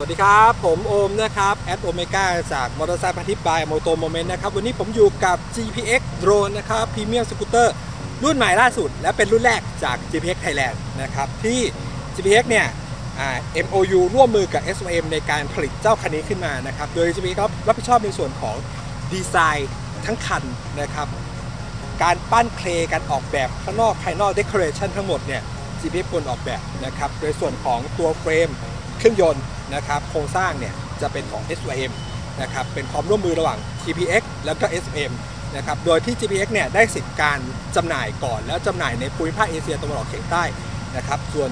สวัสดีครับผมโอมนะครับแอดโอเมก้าจากมอเตอร์ไซค์พันทิปบายโมโตโมเมนต์นะครับวันนี้ผมอยู่กับ GPX Drone นะครับพรีเมียมสกูตเตอร์รุ่นใหม่ล่าสุดและเป็นรุ่นแรกจาก GPX Thailand นะครับที่ GPX เนี่ยMOU ร่วมมือกับ SOM ในการผลิตเจ้าคันนี้ขึ้นมานะครับโดย GPX รับผิดชอบในส่วนของดีไซน์ทั้งคันนะครับการปั้นเคลการออกแบบข้างนอกภายนอกเดคอเรชันทั้งหมดเนี่ย GPX คนออกแบบนะครับโดยส่วนของตัวเฟรมเครื่องยนต์นะครับโครงสร้างเนี่ยจะเป็นของ SOM นะครับเป็นความร่วมมือระหว่าง GPX แล้วก็ SOM นะครับโดยที่ GPX เนี่ยได้สิทธิการจำหน่ายก่อนแล้วจำหน่ายในภูมิภาคเอเชียตะวันออกเฉียงใต้นะครับส่วน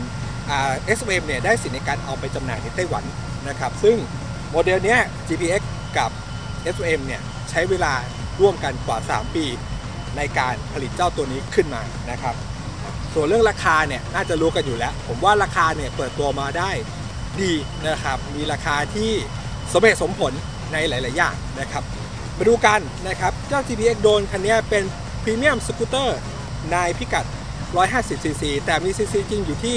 SOM เนี่ยได้สิทธิในการเอาไปจำหน่ายในไต้หวันนะครับซึ่งโมเดลเนี้ย GPX กับ SOM เนี่ยใช้เวลาร่วมกันกว่า 3 ปีในการผลิตเจ้าตัวนี้ขึ้นมานะครับส่วนเรื่องราคาเนี่ยน่าจะรู้กันอยู่แล้วผมว่าราคาเนี่ยเปิดตัวมาได้ดีนะครับมีราคาที่สมเหตุสมผลในหลายๆอย่างนะครับมาดูกันนะครับเจ้า GPX Drone คันนี้เป็นพรีเมียมสกูตเตอร์ในพิกัด 150cc แต่มีซีซีจริงอยู่ที่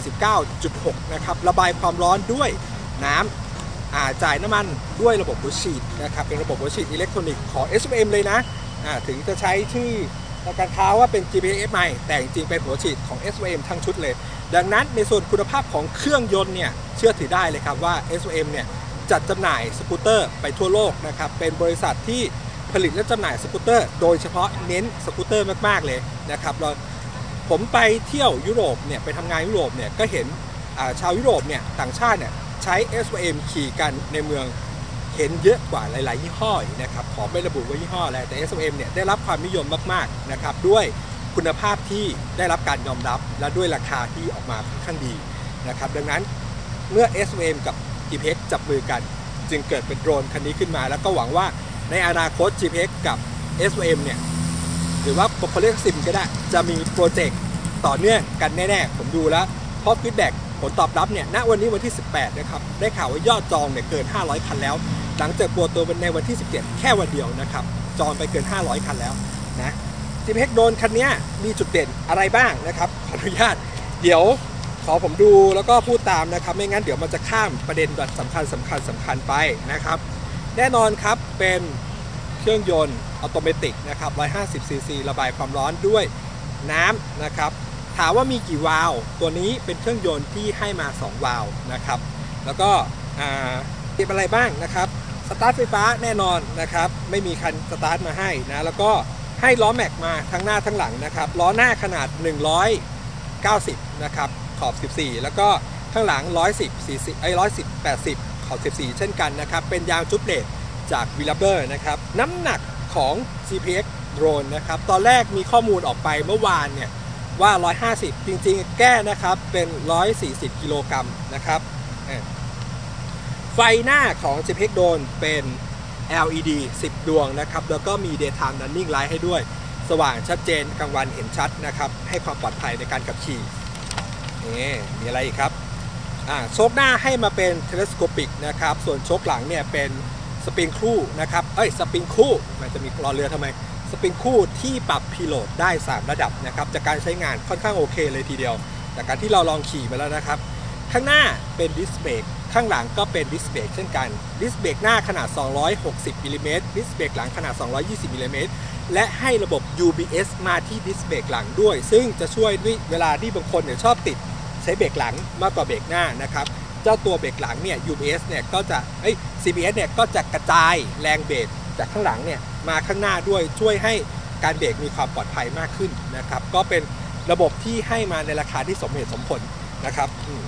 149.6 นะครับระบายความร้อนด้วยน้ำจ่ายน้ำมันด้วยระบบหัวฉีดนะครับเป็นระบบหัวฉีดอิเล็กทรอนิกส์ของ SOM เลยนะถึงจะใช้ชื่อทางการค้าว่าเป็น GPX ใหม่แต่จริงๆเป็นหัวฉีดของ SOM ทั้งชุดเลยดังนั้นในส่วนคุณภาพของเครื่องยนต์เนี่ยเชื่อถือได้เลยครับว่า SOM เนี่ยจัดจำหน่ายสกูตเตอร์ไปทั่วโลกนะครับเป็นบริษัทที่ผลิตและจำหน่ายสกูตเตอร์โดยเฉพาะเน้นสกูตเตอร์มากๆเลยนะครับผมไปเที่ยวยุโรปเนี่ยไปทำงานยุโรปเนี่ยก็เห็นชาวยุโรปเนี่ยต่างชาติเนี่ยใช้ SOM ขี่กันในเมืองเห็นเยอะกว่าหลายๆยี่ห้อนะครับขอไม่ระบุว่ายี่ห้ออะไรแต่ SOM เนี่ยได้รับความนิยมมากๆนะครับด้วยคุณภาพที่ได้รับการยอมรับและด้วยราคาที่ออกมาค่อนข้างดีนะครับดังนั้นเมื่อ SOM กับ GPX จับมือกันจึงเกิดเป็นโดรนคันนี้ขึ้นมาแล้วก็หวังว่าในอนาคต GPX กับ SOM เนี่ยหรือว่าเขาเรียกซิมก็ได้จะมีโปรเจกต์ต่อเนื่องกันแน่ๆผมดูแล้วเพราะฟีดแบ็กผลตอบรับเนี่ยณวันนี้วันที่ 18 นะครับได้ข่าวว่ายอดจองเนี่ยเกิน 500 คันแล้วหลังจากเปิดตัวในวันที่ 17 แค่วันเดียวนะครับจองไปเกิน 500 คันแล้วนะ GPX Drone คันนี้มีจุดเด่นอะไรบ้างนะครับขออนุญาตเดี๋ยวขอผมดูแล้วก็พูดตามนะครับไม่งั้นเดี๋ยวมันจะข้ามประเด็นสำคัญไปนะครับแน่นอนครับเป็นเครื่องยนต์ออโตเมติกนะครับ 150cc ระบายความร้อนด้วยน้ำนะครับถามว่ามีกี่วาล์วตัวนี้เป็นเครื่องยนต์ที่ให้มา2วาล์วนะครับแล้วก็มีอะไรบ้างนะครับสตาร์ทไฟฟ้าแน่นอนนะครับไม่มีคันสตาร์ทมาให้นะแล้วก็ให้ล้อแม็กมาทั้งหน้าทั้งหลังนะครับล้อหน้าขนาด190นะครับขอบ14แล้วก็ข้างหลัง110 ขอบ14เช่นกันนะครับเป็นยางจุ๊บเลดจากวิลลับเบอร์นะครับน้ำหนักของ GPX Drone นะครับตอนแรกมีข้อมูลออกไปเมื่อวานเนี่ยว่า150จริงๆแก้นะครับเป็น140 กิโลกรัมนะครับไฟหน้าของ GPX Drone เป็น LED 10 ดวงนะครับแล้วก็มี Daytime Running Light ให้ด้วยสว่างชัดเจนกลางวันเห็นชัดนะครับให้ความปลอดภัยในการขับขี่นี่มีอะไรอีกครับโชคหน้าให้มาเป็น Telescopic นะครับส่วนโชคหลังเนี่ยเป็นสปริงคู่นะครับสปริงคู่มันจะมีรอเรือทำไมสปริงคู่ที่ปรับพีโหลดได้3ระดับนะครับจากการใช้งานค่อนข้างโอเคเลยทีเดียวจากการที่เราลองขี่มาแล้วนะครับข้างหน้าเป็นดิสเบรกข้างหลังก็เป็นดิสเบรกเช่นกันดิสเบรกหน้าขนาด260มิลลิเมตรดิสเบรกหลังขนาด220มิลลิเมตรและให้ระบบ UBS มาที่ดิสเบรกหลังด้วยซึ่งจะช่วยเวลาที่บางคนเนี่ยชอบติดใช้เบรกหลังมากกว่าเบรกหน้านะครับเจ้าตัวเบรกหลังเนี่ย UBS เนี่ยก็จะCBS เนี่ยก็จะกระจายแรงเบรกจากข้างหลังเนี่ยมาข้างหน้าด้วยช่วยให้การเบรกมีความปลอดภัยมากขึ้นนะครับก็เป็นระบบที่ให้มาในราคาที่สมเหตุสมผลนะครับ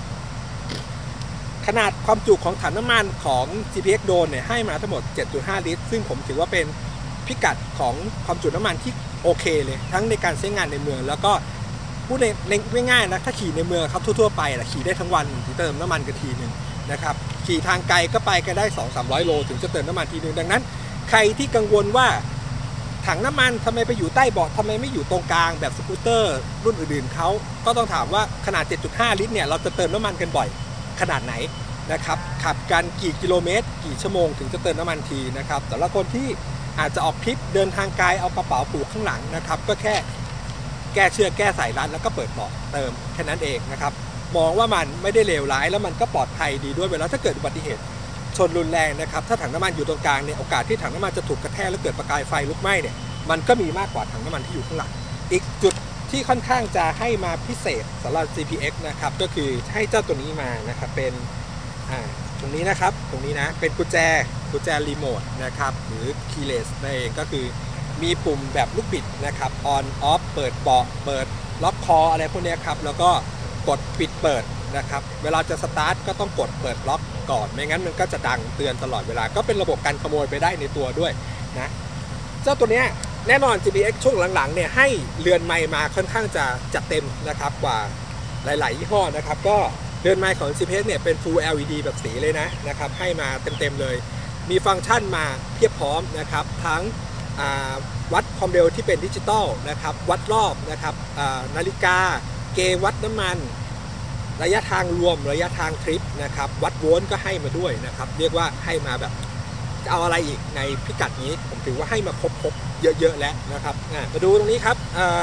ขนาดความจุของถังน้ำมันของ GPX Drone เนี่ยให้มาทั้งหมด 7.5 ลิตรซึ่งผมถือว่าเป็นพิกัดของความจุน้ำมันที่โอเคเลยทั้งในการใช้งานในเมืองแล้วก็พูดในง่ายๆนะถ้าขี่ในเมืองครับทั่วๆไปขี่ได้ทั้งวันถึงเติมน้ำมันกันทีนึงนะครับขี่ทางไกลก็ไปกันได้ 200-300 โลถึงจะเติมน้ำมันทีนึงดังนั้นใครที่กังวลว่าถังน้ำมันทำไมไปอยู่ใต้เบาะทำไมไม่อยู่ตรงกลางแบบสกูตเตอร์รุ่นอื่นๆเขาก็ต้องถามว่าขนาด 7.5 ลิตรเนี่ยเราจะเติมน้ำมันกันบ่อยขนาดไหนนะครับขับกันกี่กิโลเมตรกี่ชั่วโมงถึงจะเติมน้ำมันทีนะครับแต่ละคนที่อาจจะออกทริปเดินทางไกลเอากระเป๋าผูกข้างหลังนะครับก็แค่แก้เชือกแก้สายรัดแล้วก็เปิดเบาะเติมแค่นั้นเองนะครับมองว่ามันไม่ได้เลวร้ายแล้วมันก็ปลอดภัยดีด้วยเวลาถ้าเกิดอุบัติเหตุชนรุนแรงนะครับถ้าถังน้ำมันอยู่ตรงกลางเนี่ยโอกาสที่ถังน้ำมันจะถูกกระแทกแล้วเกิดประกายไฟลุกไหม้เนี่ยมันก็มีมากกว่าถังน้ำมันที่อยู่ข้างหลังอีกจุดที่ค่อนข้างจะให้มาพิเศษสำหรับ GPX นะครับก็คือให้เจ้าตัวนี้มานะครับเป็นตรงนี้นะครับตรงนี้นะเป็นกุญแจรีโมทนะครับหรือ keyless นั่นเองก็คือมีปุ่มแบบลูกบิดนะครับ on off เปิดเบาะเปิดล็อกคออะไรพวกนี้ครับแล้วก็กดปิดเปิดนะครับเวลาจะสตาร์ทก็ต้องกดเปิดล็อกก่อนไม่งั้นมันก็จะดังเตือนตลอดเวลาก็เป็นระบบการขโมยไปได้ในตัวด้วยนะเจ้าตัวเนี้ยแน่นอน GPX ช่วงหลังๆเนี่ยให้เรือนไมค์มาค่อนข้างจะจัดเต็มนะครับกว่าหลายๆยี่ห้อนะครับก็เรือนไมค์ของ GPX เนี่ยเป็น Full LED แบบสีเลยนะครับให้มาเต็มๆเลยมีฟังก์ชันมาเพียบพร้อมนะครับทั้งวัดความเร็วที่เป็นดิจิตอลนะครับวัดรอบนะครับนาฬิกาเกจวัดน้ำมันระยะทางรวมระยะทางทริปนะครับวัดโวลต์ก็ให้มาด้วยนะครับเรียกว่าให้มาแบบจะเอาอะไรอีกในพิกัดนี้ผมถือว่าให้มาครบเยอะๆแล้วนะครับมาดูตรงนี้ครับ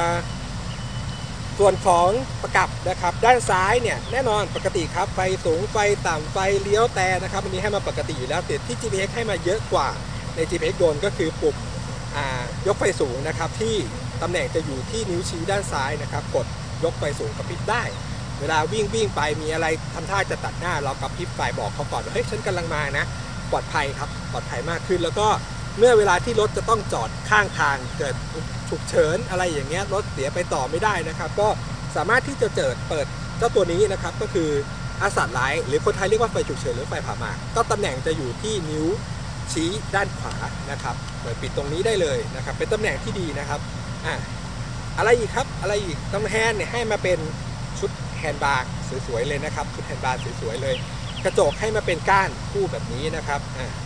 ส่วนของประกับนะครับด้านซ้ายเนี่ยแน่นอนปกติครับไฟสูงไฟต่ำไฟเลี้ยวแต่นะครับอันนี้ให้มาปกติอยู่แล้วแต่ที่ GPX ให้มาเยอะกว่าใน GPX โดนก็คือปุ่มยกไฟสูงนะครับที่ตำแหน่งจะอยู่ที่นิ้วชี้ด้านซ้ายนะครับกดยกไฟสูงกระพริบได้เวลาวิ่งไปมีอะไรทำท่าจะตัดหน้าเรากระพริบไฟบอกเขาก่อนว่าเฮ้ยฉันกำลังมานะปลอดภัยครับปลอดภัยมากขึ้นแล้วก็เมื่อเวลาที่รถจะต้องจอดข้างทางเกิดฉุกเฉินอะไรอย่างเงี้ยรถเสียไปต่อไม่ได้นะครับก็สามารถที่จะเปิดเจ้าตัวนี้นะครับก็คืออาสาไลท์หรือคนไทยเรียกว่าไฟฉุกเฉินหรือไฟผ่าหมากก็ตำแหน่งจะอยู่ที่นิ้วชี้ด้านขวานะครับเปิดปิดตรงนี้ได้เลยนะครับเป็นตำแหน่งที่ดีนะครับอะไรอีกครับอะไรอีกตำแหน่งเนี่ยให้มาเป็นชุดแฮนด์บาร์สวยๆเลยนะครับชุดแฮนด์บาร์สวยๆเลยกระจกให้มาเป็นก้านคู่แบบนี้นะครับ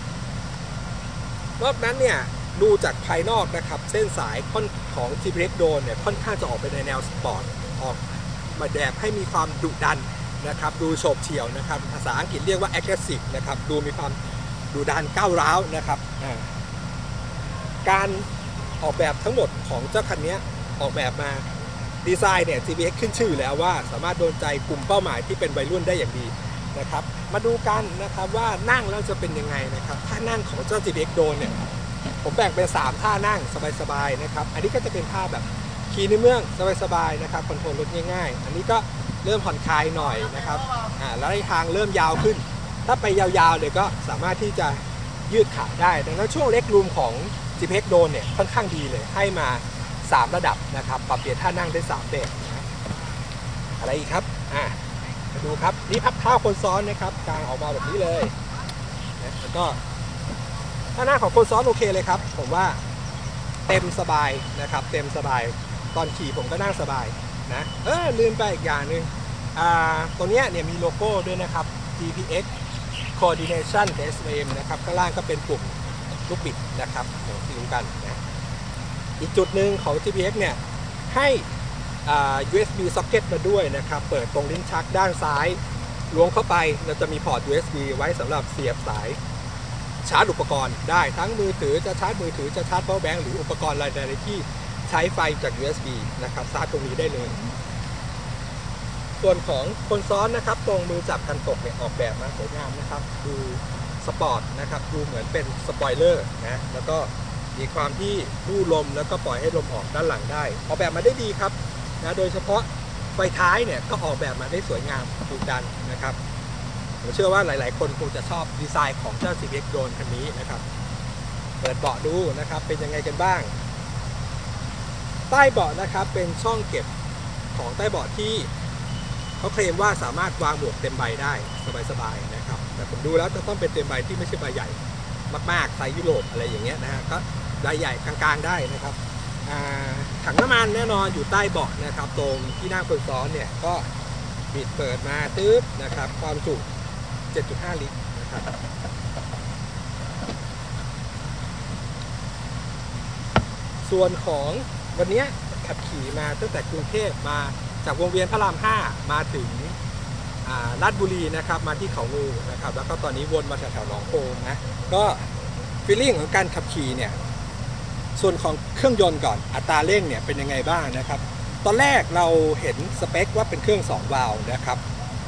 นอกนั้นเนี่ยดูจากภายนอกนะครับเส้นสายของ GPX Drone เนี่ยค่อนข้างจะออกไปในแนวสปอร์ตออกมาแบบให้มีความดุดันนะครับดูโฉบเฉี่ยวนะครับภาษาอังกฤษเรียกว่า aggressive นะครับดูมีความดุดันก้าวร้าวนะครับการออกแบบทั้งหมดของเจ้าคันนี้ออกแบบมาดีไซน์เนี่ย GPX ขึ้นชื่อแล้วว่าสามารถโดนใจกลุ่มเป้าหมายที่เป็นวัยรุ่นได้อย่างดีนะครับมาดูกันนะครับว่านั่งแล้วจะเป็นยังไงนะครับท่านั่งของเจ้า GPX Drone เนี่ยผมแบ่งเป็น3ท่านั่งสบายๆนะครับอันนี้ก็จะเป็นท่าแบบขี่ในเมืองสบายๆนะครับคอนโทรลรถง่ายๆอันนี้ก็เริ่มผ่อนคลายหน่อยนะครับแล้วทางเริ่มยาวขึ้นถ้าไปยาวๆเลยก็สามารถที่จะยืดขาได้ดังนั้นช่วงเล็กรูมของ GPX Drone เนี่ยค่อนข้างดีเลยให้มา3ระดับนะครับปรับเปลี่ยนท่านั่งได้3แบบนะอะไรอีกครับมาดูครับนี่พับเท้าคนซ้อนนะครับกางออกมาแบบนี้เลยนะแล้วก็ท่านั่งของคนซ้อนโอเคเลยครับผมว่าเต็มสบายนะครับเต็มสบายตอนขี่ผมก็นั่งสบายนะลืมไปอีกอย่างหนึ่งตรงนี้เนี่ยมีโลโก้ด้วยนะครับ GPX Coordination Test Frame นะครับข้างล่างก็เป็นปุ่มลูกบิดนะครับอย่างที่รู้กันนะอีกจุดหนึ่งของ GPX เนี่ยให้USB socket มาด้วยนะครับเปิดตรงลิ้นชักด้านซ้ายล้วงเข้าไปเราจะมีพอร์ต USB ไว้สำหรับเสียบสายชาร์จอุปกรณ์ได้ทั้งมือถือจะชาร์จมือถือจะชาร์จ power bank หรืออุปกรณ์อะไรที่ใช้ไฟจาก USB นะครับชาร์จตรงนี้ได้เลยส่วนของคนซ้อนนะครับตรงมือจับกันตกเนี่ยออกแบบมาสวยงามนะครับดูสปอร์ตนะครับดูเหมือนเป็นสปอยเลอร์นะแล้วก็มีความที่ลู่ลมแล้วก็ปล่อยให้ลมออกด้านหลังได้ออกแบบมาได้ดีครับนะโดยเฉพาะไฟท้ายเนี่ยก็ออกแบบมาได้สวยงามดุดันนะครับผมเชื่อว่าหลายๆคนคงจะชอบดีไซน์ของเจ้า GPX Drone คันนี้นะครับเปิดเบาะดูนะครับเป็นยังไงกันบ้างใต้เบาะนะครับเป็นช่องเก็บของใต้เบาะที่เขาเคลมว่าสามารถวางหมวกเต็มใบได้สบายๆนะครับแต่ผมดูแล้วจะต้องเป็นเต็มใบที่ไม่ใช่ใบใหญ่มากๆไซส์ยุโรปอะไรอย่างเงี้ยนะฮะก็ใบใหญ่กลางๆได้นะครับถังน้ำมันแน่นอนอยู่ใต้เบาะนะครับตรงที่นั่งคนซ้อนเนี่ยก็บิดเปิดมาตึ๊บนะครับความจุ 7.5 ลิตรนะครับส่วนของวันนี้ขับขี่มาตั้งแต่กรุงเทพมาจากวงเวียนพระราม 5มาถึงลาดบุรีนะครับมาที่เขางูนะครับแล้วก็ตอนนี้วนมาแถวๆหนองโพนะก็ฟีลลิ่งของการขับขี่เนี่ยส่วนของเครื่องยนต์ก่อนอัตราเร่งเนี่ยเป็นยังไงบ้างนะครับตอนแรกเราเห็นสเปคว่าเป็นเครื่อง2วาล์วนะครับ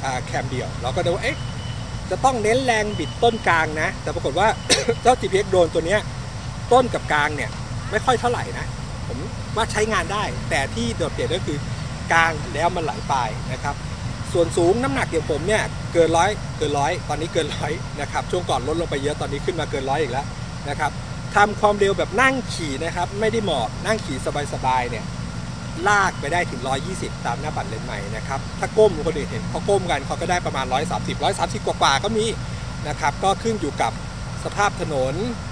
แคมเดียวเราก็ดูว่าจะต้องเน้นแรงบิดต้นกลางนะแต่ปรากฏว่า เจ้า GPX โดรนตัวนี้ต้นกับกลางเนี่ยไม่ค่อยเท่าไหร่นะผมว่าใช้งานได้แต่ที่โดดเด่นก็คือกลางแล้วมันไหลปลายนะครับส่วนสูงน้ำหนักอย่างผมเนี่ยเกินร้อยตอนนี้เกินร้อยนะครับช่วงก่อนลดลงไปเยอะตอนนี้ขึ้นมาเกินร้อยอีกแล้วนะครับทำความเร็วแบบนั่งขี่นะครับไม่ได้หมอบนั่งขี่สบายๆเนี่ยลากไปได้ถึง120ตามหน้าบัตรเลนส์ใหม่นะครับถ้าก้มคนอื่นเห็นเขาก้มกันเขาก็ได้ประมาณ130กว่าก็มีนะครับก็ขึ้นอยู่กับสภาพถนน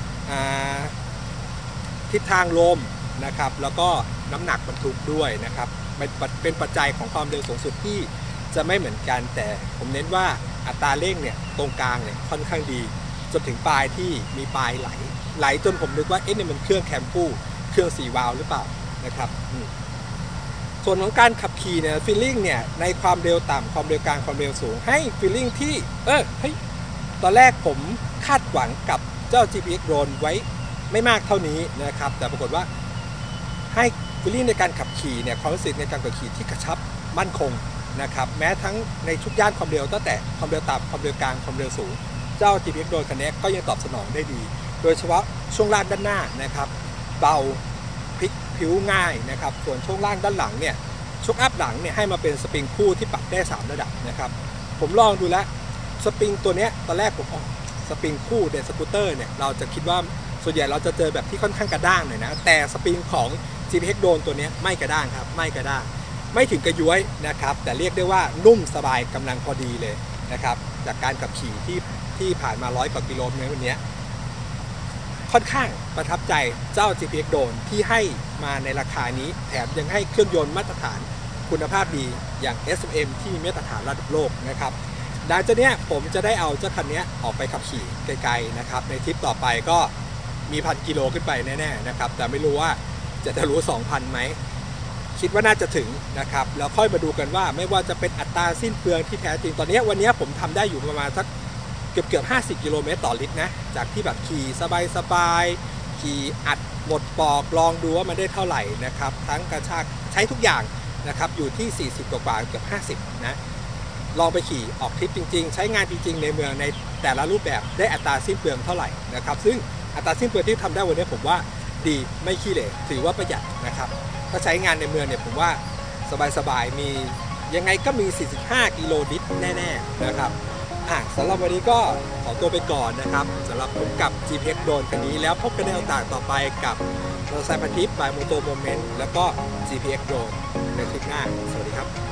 ทิศทางลมนะครับแล้วก็น้ำหนักบรรทุกด้วยนะครับเป็นปัจจัยของความเร็วสูงสุดที่จะไม่เหมือนกันแต่ผมเน้นว่าอัตราเร่งเนี่ยตรงกลางเนี่ยค่อนข้างดีจนถึงปลายที่มีปลายไหลจนผมนึกว่านี่มันเครื่องแคมปูเครื่อง4 วาล์วหรือเปล่านะครับส่วนของการขับขี่เนี่ยฟีลลิ่งเนี่ยในความเร็วต่ำความเร็วกลางความเร็วสูงให้ฟีลลิ่งที่ตอนแรกผมคาดหวังกับเจ้า GPX Drone ไว้ไม่มากเท่านี้นะครับแต่ปรากฏว่าให้ฟีลลิ่งในการขับขี่เนี่ยความรู้สึกในการขับขี่ที่กระชับมั่นคงนะครับแม้ทั้งในทุกย่านความเร็วตั้งแต่ความเร็วต่ำความเร็วกลางความเร็วสูงเจ้า GPX Drone คันนี้ก็ยังตอบสนองได้ดีโดยเฉพาะช่วงล่างด้านหน้านะครับเบาพลิกผิวง่ายนะครับส่วนช่วงล่างด้านหลังเนี่ยช็อคอัพหลังเนี่ยให้มาเป็นสปริงคู่ที่ปรับได้3ระดับนะครับผมลองดูแล้วสปริงตัวนี้ตอนแรกผมสปริงคู่เดนสกูตเตอร์เนี่ยเราจะคิดว่าส่วนใหญ่เราจะเจอแบบที่ค่อนข้างกระด้างหน่อยนะแต่สปริงของ GPX Drone ตัวนี้ไม่กระด้างครับไม่กระด้างไม่ถึงกระย้วยนะครับแต่เรียกได้ว่านุ่มสบายกำลังพอดีเลยนะครับจากการขับขี่ที่ผ่านมา100 กว่ากิโลเมตรวันนี้ค่อนข้างประทับใจเจ้า GPX Drone ที่ให้มาในราคานี้แถมยังให้เครื่องยนต์มาตรฐานคุณภาพดีอย่าง SMM ที่มีมาตรฐานระดับโลกนะครับหลังจากนี้ผมจะได้เอาเจ้าคันนี้ออกไปขับขี่ไกลๆนะครับในทริปต่อไปก็มี1,000 กิโลขึ้นไปแน่ๆนะครับแต่ไม่รู้ว่าจะทะลุ 2,000 ไหมคิดว่าน่าจะถึงนะครับแล้วค่อยมาดูกันว่าไม่ว่าจะเป็นอัตราสิ้นเปลืองที่แท้จริงตอนนี้วันนี้ผมทำได้อยู่ประมาณสักเกือบ50 กิโลเมตรต่อลิตรนะจากที่แบบขี่สบายๆขี่อัดหมดปอกลองดูว่ามันได้เท่าไหร่นะครับทั้งกระชากใช้ทุกอย่างนะครับอยู่ที่40กว่าเกือบ50นะลองไปขี่ออกทริปจริงๆใช้งานจริงๆในเมืองในแต่ละรูปแบบได้อัตราสิ้นเปลืองเท่าไหร่นะครับซึ่งอัตราสิ้นเปลืองที่ทำได้วันนี้ผมว่าดีไม่ขี้เหร่ถือว่าประหยัดนะครับถ้าใช้งานในเมืองเนี่ยผมว่าสบายๆมียังไงก็มี45 กิโลลิตรแน่ๆนะครับสำหรับวันนี้ก็ขอตัวไปก่อนนะครับสำหรับผมกับ GPX Drone คันนี้แล้วพบกันในโอกาสต่อไปกับมอเตอร์ไซค์พันทิป by Moto Moment แล้วก็ GPX Drone ในคลิปหน้าสวัสดีครับ